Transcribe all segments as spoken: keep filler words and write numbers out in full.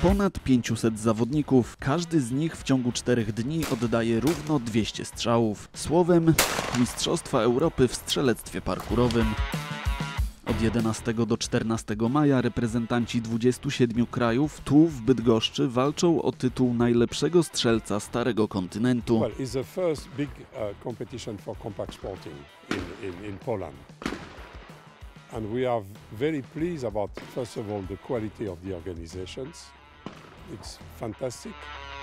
Ponad pięciuset zawodników, każdy z nich w ciągu czterech dni oddaje równo dwieście strzałów. Słowem, Mistrzostwa Europy w strzelectwie parkurowym. Od jedenastego do czternastego maja reprezentanci dwudziestu siedmiu krajów tu w Bydgoszczy walczą o tytuł najlepszego strzelca Starego Kontynentu. Well, it's the first big uh, competition for compact sporting in, in, in Poland. And we are very pleased about, first of all, the quality of the organizations. It's fantastic.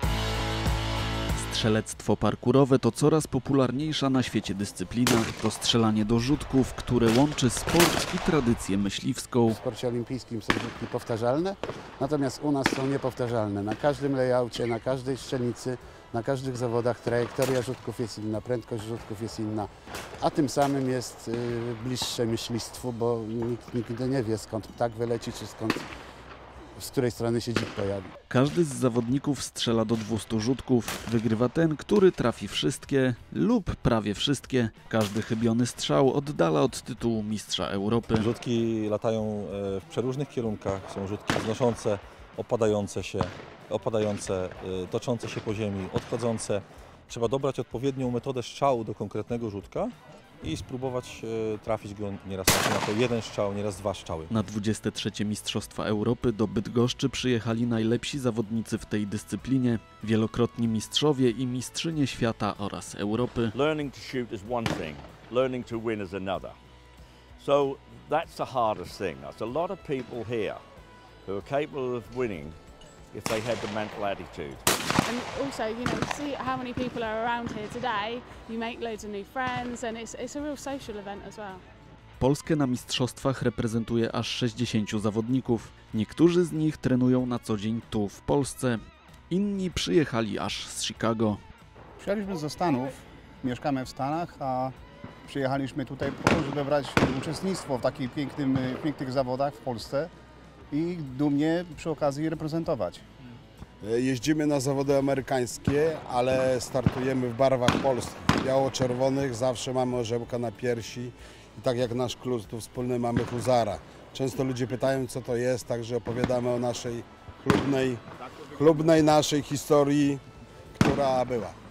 Strzelectwo parkurowe to coraz popularniejsza na świecie dyscyplina. To strzelanie do rzutków, które łączy sport i tradycję myśliwską. W sporcie olimpijskim są rzutki powtarzalne, natomiast u nas są niepowtarzalne. Na każdym layoutie, na każdej strzelnicy, na każdych zawodach trajektoria rzutków jest inna, prędkość rzutków jest inna, a tym samym jest y, bliższe myślistwu, bo nikt nigdy nie wie, skąd ptak wyleci, czy skąd, z której strony się dzik pojawi. Każdy z zawodników strzela do dwustu rzutków. Wygrywa ten, który trafi wszystkie lub prawie wszystkie. Każdy chybiony strzał oddala od tytułu mistrza Europy. Rzutki latają w przeróżnych kierunkach. Są rzutki wznoszące, opadające się, opadające, toczące się po ziemi, odchodzące. Trzeba dobrać odpowiednią metodę strzału do konkretnego rzutka i spróbować trafić go nieraz na to jeden strzał, nieraz dwa strzały. Na dwudzieste trzecie Mistrzostwa Europy do Bydgoszczy przyjechali najlepsi zawodnicy w tej dyscyplinie, wielokrotni mistrzowie i mistrzynie świata oraz Europy. Learning to shoot is one thing, learning to win is another. So that's the hardest thing. There's a lot of people here who are capable of winning if they had the mental attitude. And also, you know, see how many people are around here today. You make loads of new friends, and it's it's a real social event as well. Polskę na mistrzostwach reprezentuje aż sześćdziesięciu zawodników. Niektórzy z nich trenują na co dzień tu w Polsce. Inni przyjechali aż z Chicago. Przyjechaliśmy ze Stanów, mieszkamy w Stanach, a przyjechaliśmy tutaj po to, żeby brać uczestnictwo w takich pięknym, pięknych zawodach w Polsce i dumnie przy okazji reprezentować. Jeździmy na zawody amerykańskie, ale startujemy w barwach polskich, biało-czerwonych, zawsze mamy orzełka na piersi i tak jak nasz klub tu wspólny mamy huzara. Często ludzie pytają, co to jest, także opowiadamy o naszej chlubnej, chlubnej naszej historii, która była.